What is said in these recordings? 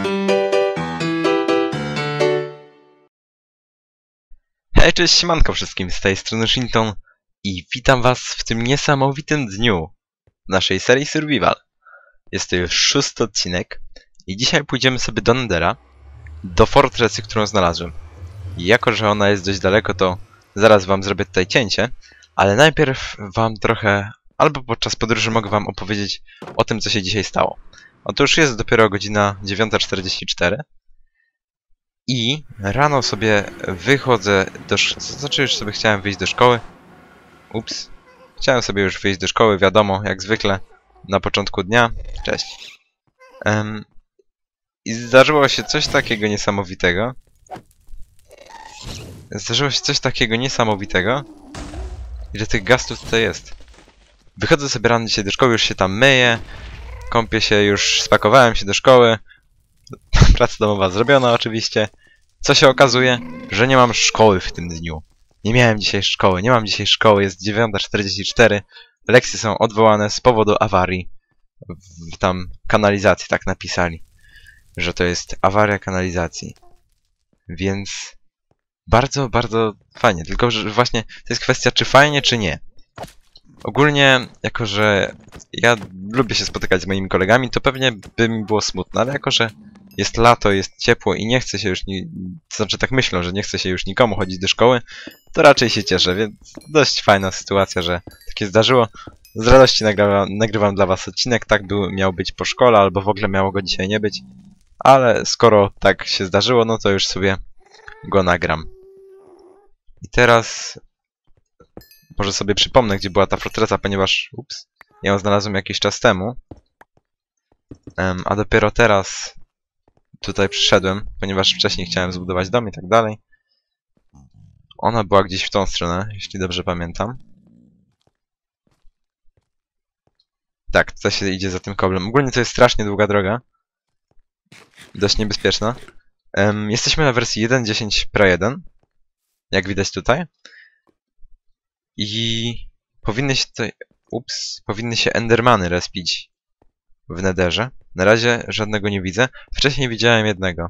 Hej, cześć, siemanko wszystkim, z tej strony Shinton i witam was w tym niesamowitym dniu naszej serii Survival. Jest to już 6. odcinek i dzisiaj pójdziemy sobie do Nethera, do fortrecy, którą znalazłem. I jako, że ona jest dość daleko, to zaraz wam zrobię tutaj cięcie, ale najpierw wam trochę, albo podczas podróży mogę wam opowiedzieć o tym, co się dzisiaj stało. Otóż jest dopiero godzina 9:44. I rano sobie wychodzę do szkoły, to znaczy już sobie chciałem wyjść do szkoły. Ups. Chciałem sobie już wyjść do szkoły, wiadomo, jak zwykle, na początku dnia. Cześć. I zdarzyło się coś takiego niesamowitego. Ile tych gastów tutaj jest. Wychodzę sobie rano dzisiaj do szkoły, już się tam myję. Kąpię się, już spakowałem się do szkoły. Praca domowa zrobiona oczywiście. Co się okazuje? Że nie mam szkoły w tym dniu. Nie miałem dzisiaj szkoły, nie mam dzisiaj szkoły, jest 9:44. Lekcje są odwołane z powodu awarii w tam kanalizacji, tak napisali. Że to jest awaria kanalizacji. Więc bardzo, bardzo fajnie. Tylko, że właśnie to jest kwestia, czy fajnie, czy nie. Ogólnie, jako że ja lubię się spotykać z moimi kolegami, to pewnie by mi było smutno, ale jako że jest lato, jest ciepło i nie chce się już, to znaczy tak myślą, że nie chce się już nikomu chodzić do szkoły, to raczej się cieszę, więc dość fajna sytuacja, że takie zdarzyło. Z radości nagrywam dla was odcinek, tak miał być po szkole, albo w ogóle miało go dzisiaj nie być, ale skoro tak się zdarzyło, no to już sobie go nagram. I teraz może sobie przypomnę, gdzie była ta fortreca, ponieważ, ups, ja ją znalazłem jakiś czas temu, a dopiero teraz tutaj przyszedłem, ponieważ wcześniej chciałem zbudować dom i tak dalej. Ona była gdzieś w tą stronę, jeśli dobrze pamiętam. Tak, tutaj się idzie za tym koblem. Ogólnie to jest strasznie długa droga. Dość niebezpieczna. Jesteśmy na wersji 1.10 Pro 1. Jak widać tutaj. I powinny się tutaj... Ups, powinny się endermany respić w Netherze. Na razie żadnego nie widzę. Wcześniej widziałem jednego.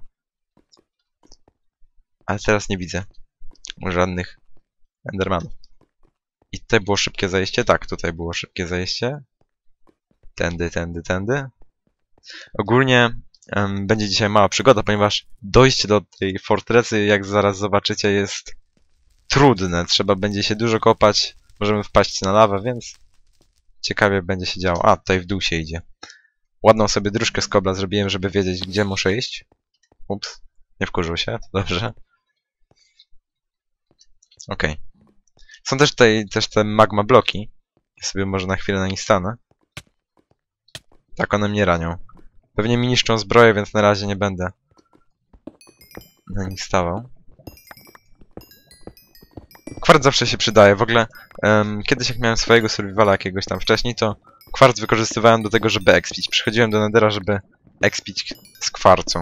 Ale teraz nie widzę żadnych endermanów. I tutaj było szybkie zajście? Tak, tutaj było szybkie zajście. Tędy, tędy, tędy. Ogólnie będzie dzisiaj mała przygoda, ponieważ dojście do tej fortrecy, jak zaraz zobaczycie, jest trudne. Trzeba będzie się dużo kopać. Możemy wpaść na lawę, więc ciekawie będzie się działo. A, tutaj w dół się idzie. Ładną sobie dróżkę z kobla zrobiłem, żeby wiedzieć, gdzie muszę iść. Ups, nie wkurzył się, to dobrze. Okej. Są też tutaj te magma bloki. Ja sobie może na chwilę na nich stanę. Tak, one mnie ranią. Pewnie mi niszczą zbroję, więc na razie nie będę na nich stawał. Kwarc zawsze się przydaje. W ogóle kiedyś jak miałem swojego survivala jakiegoś tam wcześniej, to kwarc wykorzystywałem do tego, żeby expić. Przychodziłem do Nethera, żeby expić z kwarcu.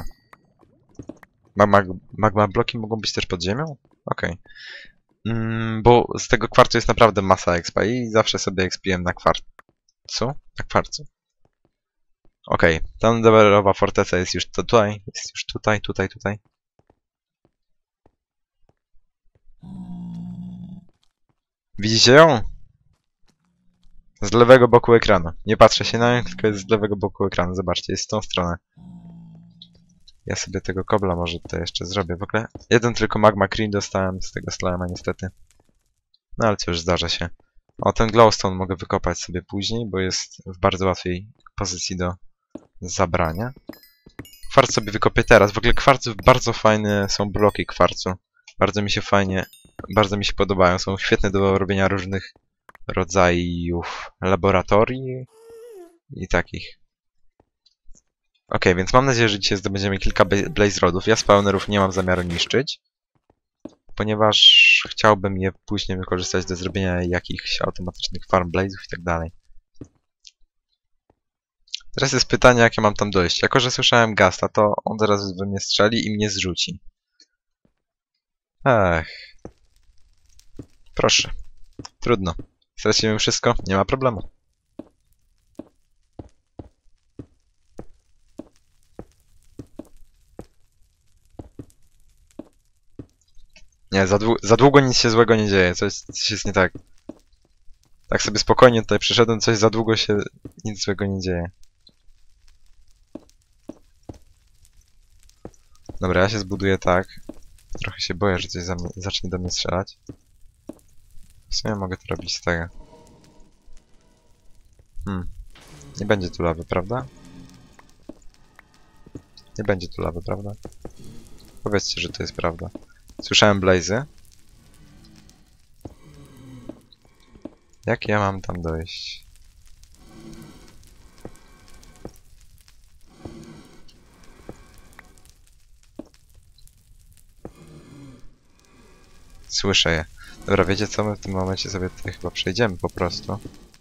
Magma bloki mogą być też pod ziemią? Okej. Bo z tego kwarcu jest naprawdę masa expa i zawsze sobie expiłem na kwarcu. Na kwarcu. Okej. Ta Netherowa forteca jest już tutaj. Jest już tutaj, tutaj, tutaj. Widzicie ją? Z lewego boku ekranu. Nie patrzę się na nią, tylko jest z lewego boku ekranu. Zobaczcie, jest w tą stronę. Ja sobie tego kobla może tutaj jeszcze zrobię. W ogóle jeden tylko magma cream dostałem z tego slima niestety. No ale cóż, zdarza się. O, ten glowstone mogę wykopać sobie później, bo jest w bardzo łatwej pozycji do zabrania. Kwarc sobie wykopię teraz. W ogóle kwarcu bardzo fajne są bloki kwarcu. Bardzo mi się podobają. Są świetne do robienia różnych rodzajów laboratorii i takich. Okej, więc mam nadzieję, że dzisiaj zdobędziemy kilka blaze rodów. Ja spawnerów nie mam zamiaru niszczyć, ponieważ chciałbym je później wykorzystać do zrobienia jakichś automatycznych farm blazów i tak dalej. Teraz jest pytanie, jak ja mam tam dojść. Jako że słyszałem Gasta, to on zaraz we mnie strzeli i mnie zrzuci. Ech. Proszę. Trudno. Stracimy wszystko? Nie ma problemu. Nie, za długo nic się złego nie dzieje, coś jest nie tak. Tak sobie spokojnie tutaj przyszedłem, coś za długo się nic złego nie dzieje. Dobra, ja się zbuduję tak. Trochę się boję, że coś zacznie do mnie strzelać. W sumie mogę to robić z tego. Nie będzie tu lawy, prawda? Nie będzie tu lawy, prawda? Powiedzcie, że to jest prawda. Słyszałem blazy. Jak ja mam tam dojść? Słyszę je. Dobra, wiecie co? My w tym momencie sobie tutaj chyba przejdziemy po prostu.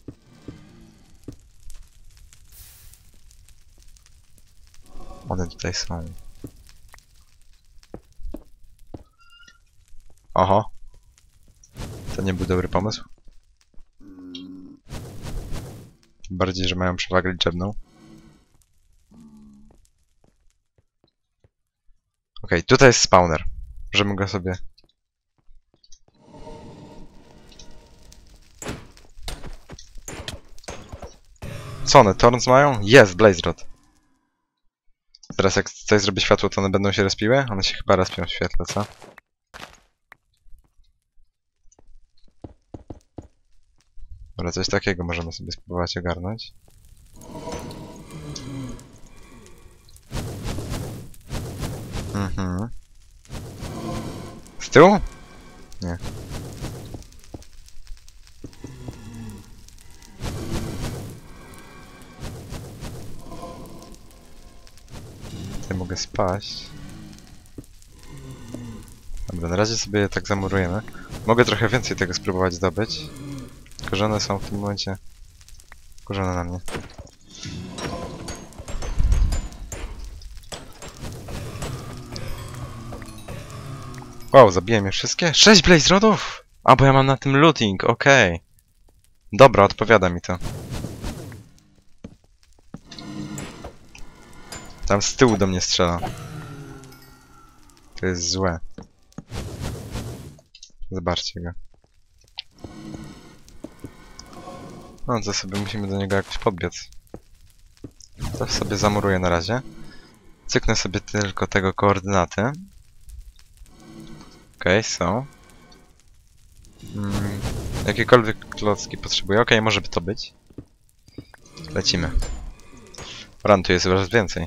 One tutaj są. Oho. To nie był dobry pomysł. Tym bardziej, że mają przewagę liczebną. Okej, tutaj jest spawner. Możemy go sobie... Co one? Thorns mają? Jest! Blaze Rod. Teraz jak tutaj zrobię światło, to one będą się respiły? One się chyba respią w świetle, co? Dobra, coś takiego możemy sobie spróbować ogarnąć. Z tyłu? Nie. Tutaj mogę spaść. Dobra, na razie sobie je tak zamurujemy. Mogę trochę więcej tego spróbować zdobyć. Tylko że one są w tym momencie wkurzone na mnie. Wow, zabiłem je wszystkie? 6 Blaze Rodów! A, bo ja mam na tym looting, okej. Dobra, odpowiada mi to. Tam z tyłu do mnie strzela. To jest złe. Zobaczcie go. No to sobie musimy do niego jakoś podbiec. To sobie zamuruję na razie. Cyknę sobie tylko tego koordynaty. Okej, są. Jakiekolwiek klocki potrzebuję. Okej, może by to być. Lecimy. Ran, tu jest coraz więcej.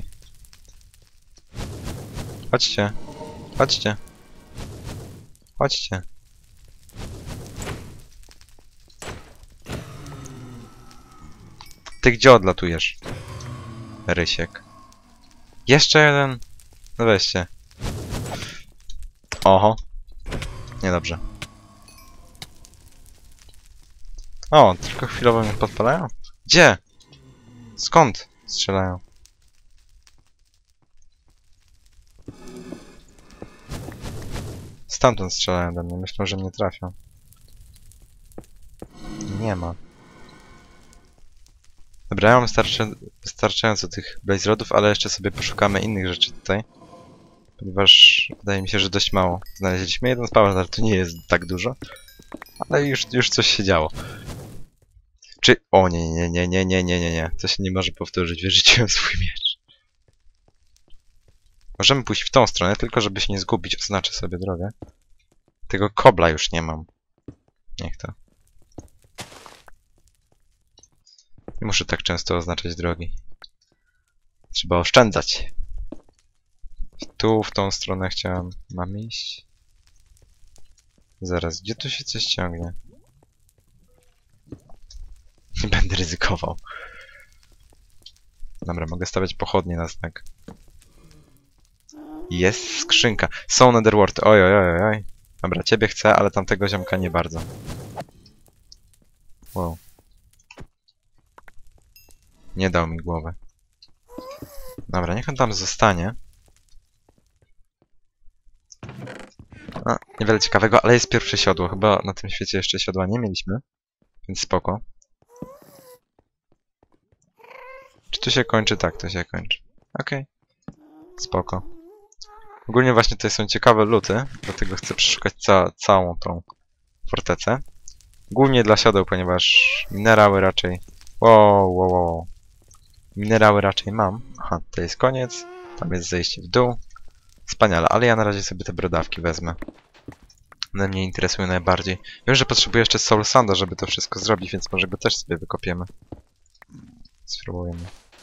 Chodźcie. Chodźcie. Chodźcie. Ty gdzie odlatujesz? Rysiek. Jeszcze jeden. No weźcie. Oho. Niedobrze. O, tylko chwilowo mnie podpalają? Gdzie? Skąd strzelają? Stamtąd strzelają do mnie. Myślą, że mnie trafią. Nie ma. Dobra, ja mam wystarczająco tych Blaze Rodów, ale jeszcze sobie poszukamy innych rzeczy tutaj. Ponieważ wydaje mi się, że dość mało. Znaleźliśmy jeden spawner, ale to nie jest tak dużo. Ale już coś się działo. Czy... O nie. To się nie może powtórzyć. Wyrzuciłem swój miecz. Możemy pójść w tą stronę, tylko żeby się nie zgubić. Oznaczę sobie drogę. Tego kobla już nie mam. Niech to. Nie muszę tak często oznaczać drogi. Trzeba oszczędzać. Tu, w tą stronę chciałem... Mam iść? Zaraz, gdzie tu się coś ciągnie? Nie będę ryzykował. Dobra, mogę stawiać pochodnie na znak. Jest skrzynka. Są netherworty. Oj. Dobra, ciebie chcę, ale tamtego ziomka nie bardzo. Wow. Nie dał mi głowy. Dobra, niech on tam zostanie. A, niewiele ciekawego, ale jest pierwsze siodło. Chyba na tym świecie jeszcze siodła nie mieliśmy. Więc spoko. Czy to się kończy? Tak, to się kończy. Okej. Spoko. Ogólnie właśnie tutaj są ciekawe luty, dlatego chcę przeszukać całą tą fortecę. Głównie dla siodeł, ponieważ minerały raczej... Wow. Minerały raczej mam. Aha, to jest koniec. Tam jest zejście w dół. Wspaniale, ale ja na razie sobie te brodawki wezmę. One mnie interesują najbardziej. Wiem, że potrzebuję jeszcze Soul Sanda, żeby to wszystko zrobić, więc może go też sobie wykopiemy. Spróbujemy.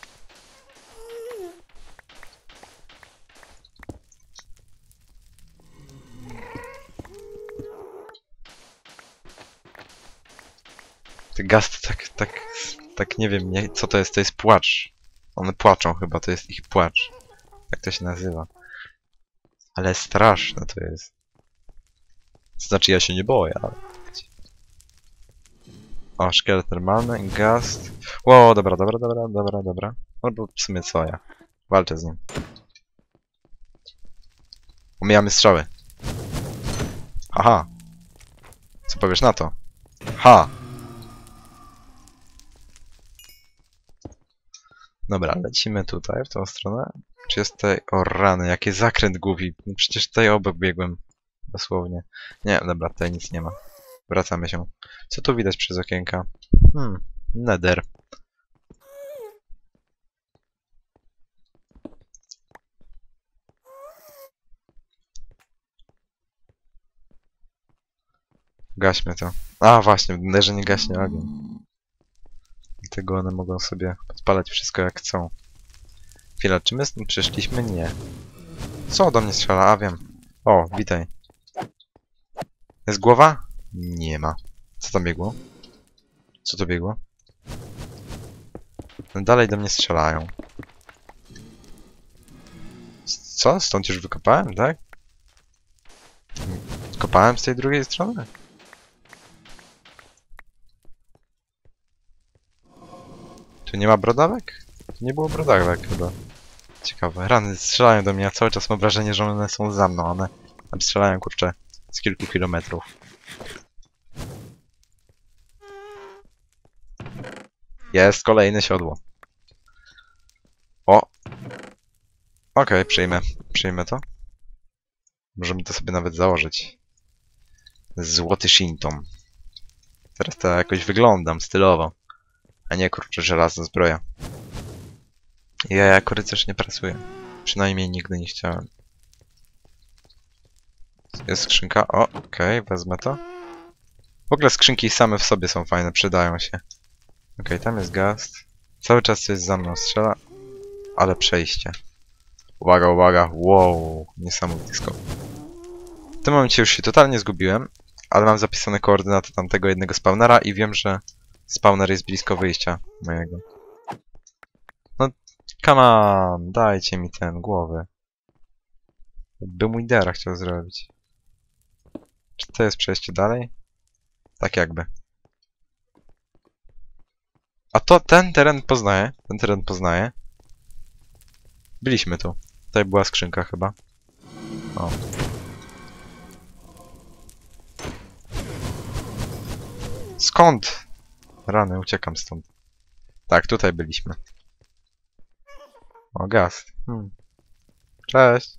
Te gasty tak nie wiem, co to jest płacz. One płaczą chyba, to jest ich płacz. Jak to się nazywa. Ale straszne to jest. To znaczy ja się nie boję, ale... O, szkielet normalny, gast. Ło, dobra. Albo w sumie co ja. Walczę z nim. Omijamy strzały. Haha. Co powiesz na to? Ha! Dobra, lecimy tutaj, w tą stronę. Czy jest tutaj... O rany, jaki zakręt głupi. No przecież tutaj obok biegłem. Dosłownie. Nie, dobra, tutaj nic nie ma. Wracamy się. Co tu widać przez okienka? Nether. Gaśmy to. A, właśnie, w Netherze nie gaśnie ogień. Dlatego one mogą sobie podpalać wszystko jak chcą. Chwila, czy my stąd przyszliśmy? Nie. Co do mnie strzela? A, wiem. O, witaj. Jest głowa? Nie ma. Co tam biegło? Co to biegło? No dalej do mnie strzelają. Co? Stąd już wykopałem, tak? Kopałem z tej drugiej strony? Tu nie ma brodawek? Tu nie było brodawek chyba. Ciekawe. Rany strzelają do mnie, a cały czas mam wrażenie, że one są za mną. One tam strzelają, kurczę, z kilku kilometrów. Jest kolejne siodło. O! Okej, przyjmę. Przyjmę to. Możemy to sobie nawet założyć. Złoty Shinton. Teraz to jakoś wyglądam stylowo. A nie, kurczę, żelazna zbroja. Ja jako rycerz nie pracuję. Przynajmniej nigdy nie chciałem. Jest skrzynka. O, okej, wezmę to. W ogóle skrzynki same w sobie są fajne, przydają się. Okej, tam jest gast. Cały czas coś za mną strzela. Ale przejście. Uwaga. Wow, niesamowity skok. W tym momencie już się totalnie zgubiłem, ale mam zapisane koordynaty tamtego jednego spawnera i wiem, że spawner jest blisko wyjścia mojego. No, come on, dajcie mi ten głowy. Bym Widera chciał zrobić. Czy to jest przejście dalej? Tak jakby. A to ten teren poznaję. Ten teren poznaję. Byliśmy tu. Tutaj była skrzynka chyba. O. Skąd? Rany, uciekam stąd. Tak, tutaj byliśmy. O, gaz. Cześć.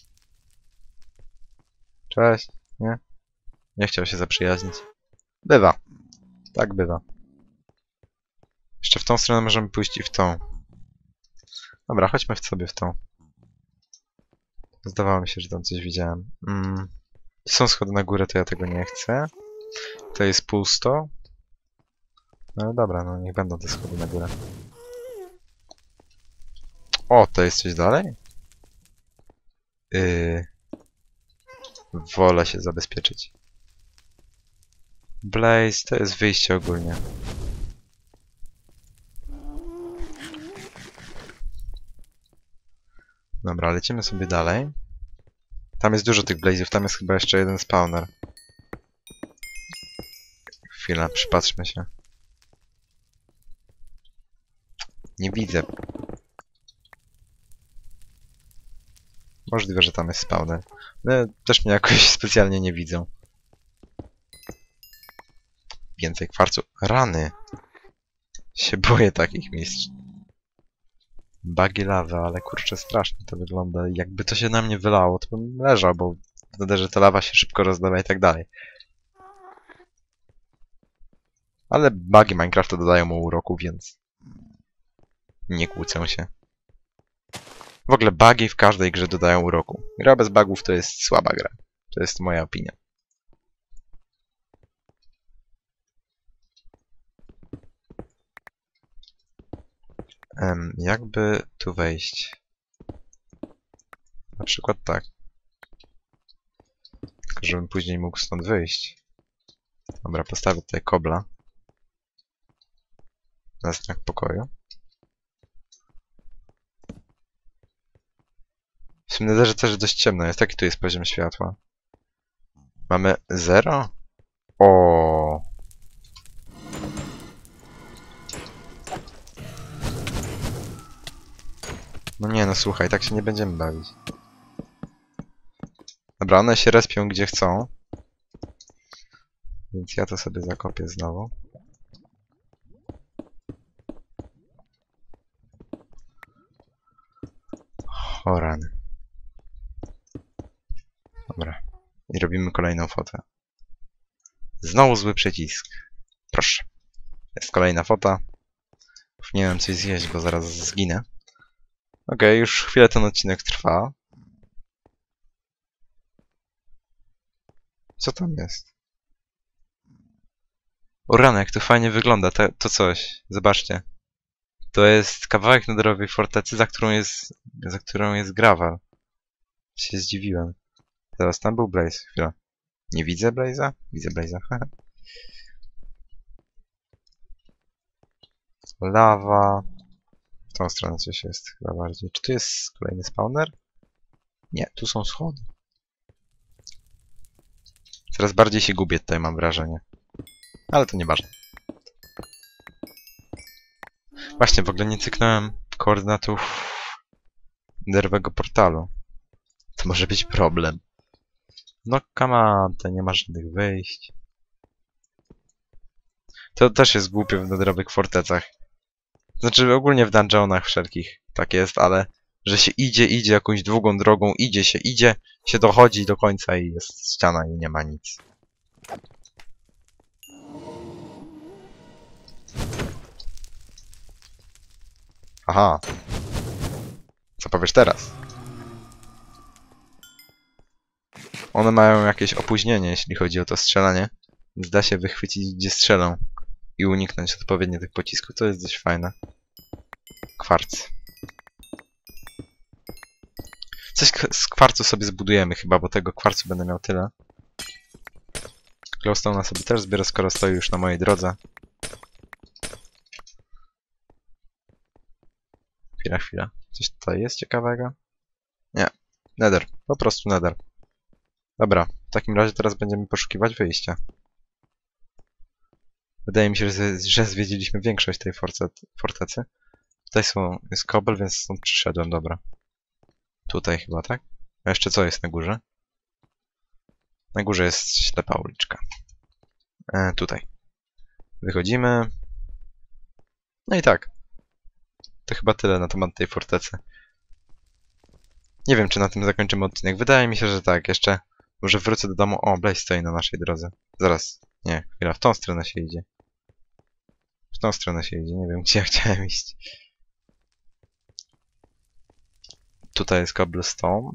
Cześć. Nie? Nie chciał się zaprzyjaźnić. Bywa. Tak bywa. Jeszcze w tą stronę możemy pójść i w tą. Dobra, chodźmy sobie w tą. Zdawało mi się, że tam coś widziałem. Są schody na górę, to ja tego nie chcę. To jest pusto. No dobra, no niech będą te schody na górę. O, to jest coś dalej? Wolę się zabezpieczyć. Blaze, to jest wyjście ogólnie. Dobra, lecimy sobie dalej. Tam jest dużo tych blazów, tam jest chyba jeszcze jeden spawner. Chwila, przypatrzmy się. Nie widzę. Możliwe, że tam jest spawner. No, też mnie jakoś specjalnie nie widzą. Więcej kwarcu. Rany! Się boję takich miejsc. Bugi lawy, ale kurczę strasznie to wygląda. Jakby to się na mnie wylało, to bym leżał, bo w Netherze ta lawa się szybko rozlewa i tak dalej. Ale bugi Minecrafta dodają mu uroku, więc nie kłócę się. W ogóle bugi w każdej grze dodają uroku. Gra bez bugów to jest słaba gra. To jest moja opinia. Jakby tu wejść? Na przykład tak. Tylko żebym później mógł stąd wyjść. Dobra, postawię tutaj kobla. Na znak pokoju. W sumie Netherze też dość ciemno jest. Jaki tu jest poziom światła? Mamy 0? O. No nie, no słuchaj, tak się nie będziemy bawić. Dobra, one się respią gdzie chcą. Więc ja to sobie zakopię znowu. O rany. Dobra. I robimy kolejną fotę. Znowu zły przycisk. Proszę. Jest kolejna fota. Powinienem coś zjeść, bo zaraz zginę. Okej, już chwilę ten odcinek trwa. Co tam jest? O rany, jak to fajnie wygląda, to coś. Zobaczcie. To jest kawałek netherowej fortecy, za którą jest gravel. Się zdziwiłem. Teraz tam był Blaze. Chwila. Nie widzę Blaze'a? Widzę Blaze'a. Lawa. W tą stronę coś jest chyba bardziej. Czy tu jest kolejny spawner? Nie, tu są schody. Coraz bardziej się gubię tutaj, mam wrażenie. Ale to nieważne. Właśnie, w ogóle nie cyknąłem koordynatów netherowego portalu. To może być problem. No come on, to nie ma żadnych wyjść. To też jest głupie w netherowych fortecach. Znaczy ogólnie w dungeonach wszelkich tak jest, ale że się idzie jakąś długą drogą, idzie, się dochodzi do końca i jest ściana i nie ma nic. Aha. Co powiesz teraz? One mają jakieś opóźnienie, jeśli chodzi o to strzelanie, więc da się wychwycić, gdzie strzelą i uniknąć odpowiednio tych pocisków. To jest dość fajne. Kwarc. Coś z kwarcu sobie zbudujemy chyba, bo tego kwarcu będę miał tyle. Glowstone'a sobie też zbiorę, skoro stoi już na mojej drodze. Chwila. Coś tutaj jest ciekawego? Nie. Nether. Po prostu Nether. Dobra. W takim razie teraz będziemy poszukiwać wyjścia. Wydaje mi się, że zwiedziliśmy większość tej fortecy. Tutaj jest kobel, więc stąd przyszedłem, dobra. Tutaj chyba, tak? A jeszcze co jest na górze? Na górze jest ślepa uliczka. Tutaj. Wychodzimy. No i tak. To chyba tyle na temat tej fortecy. Nie wiem, czy na tym zakończymy odcinek. Wydaje mi się, że tak. Jeszcze może wrócę do domu. O, Blaze stoi na naszej drodze. Zaraz. Nie, chwila. W tą stronę się idzie. W tą stronę się idzie. Nie wiem, gdzie ja chciałem iść. Tutaj jest cobblestone.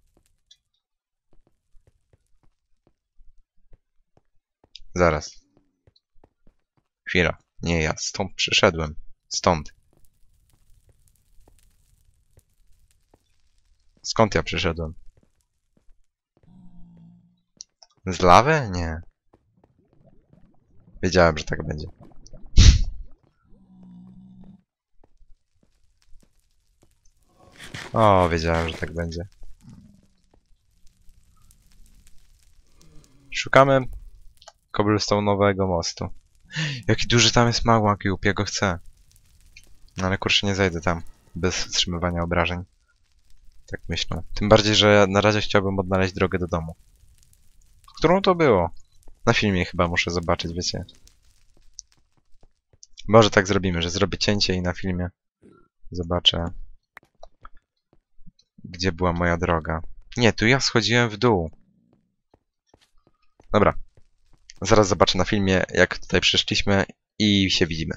Zaraz. Chwila. Nie, ja stąd przyszedłem. Stąd. Skąd ja przyszedłem? Z lawy? Nie. Wiedziałem, że tak będzie. O, wiedziałem, że tak będzie. Szukamy cobblestone'owego mostu. Jaki duży tam jest magma cube, ja go chcę. No ale kurczę, nie zejdę tam bez wstrzymywania obrażeń. Tak myślę. Tym bardziej, że na razie chciałbym odnaleźć drogę do domu. Którą to było? Na filmie chyba muszę zobaczyć, wiecie. Może tak zrobimy, że zrobię cięcie i na filmie zobaczę, Gdzie była moja droga? Nie, tu ja schodziłem w dół. Dobra. Zaraz zobaczę na filmie, jak tutaj przyszliśmy i się widzimy.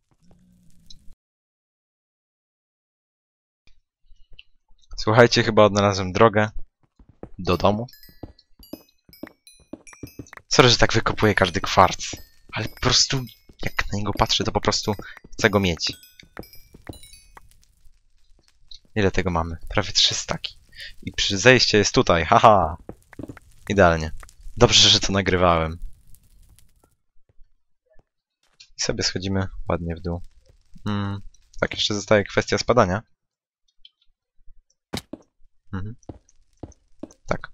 Słuchajcie, chyba odnalazłem drogę do domu. Sorry, że tak wykopuję każdy kwarc, ale po prostu jak na niego patrzę, to po prostu chcę go mieć. Ile tego mamy? Prawie 3 staki. I zejście jest tutaj, haha! Idealnie. Dobrze, że to nagrywałem. I sobie schodzimy ładnie w dół. Tak, jeszcze zostaje kwestia spadania. Tak.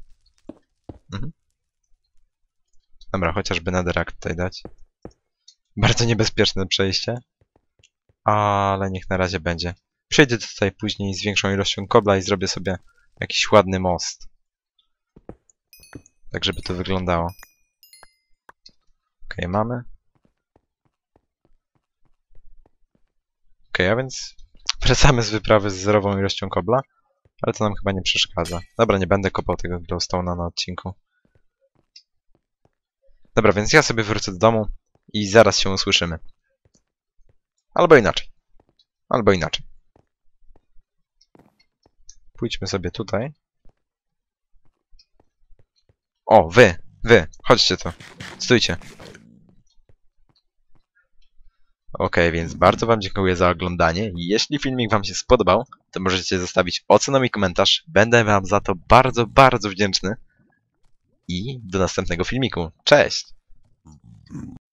Dobra, chociażby netherrack tutaj dać. Bardzo niebezpieczne przejście. Ale niech na razie będzie. Przejdę tutaj później z większą ilością kobla i zrobię sobie jakiś ładny most. Tak, żeby to wyglądało. Okej, mamy. Okej, a więc wracamy z wyprawy z zerową ilością kobla. Ale to nam chyba nie przeszkadza. Dobra, nie będę kopał tego glowstone'a na odcinku. Dobra, więc ja sobie wrócę do domu i zaraz się usłyszymy. Albo inaczej. Albo inaczej. Pójdźmy sobie tutaj. O, wy, chodźcie tu. Stójcie. Okej, więc bardzo wam dziękuję za oglądanie. Jeśli filmik wam się spodobał, to możecie zostawić ocenę i komentarz. Będę wam za to bardzo, bardzo wdzięczny. I do następnego filmiku. Cześć!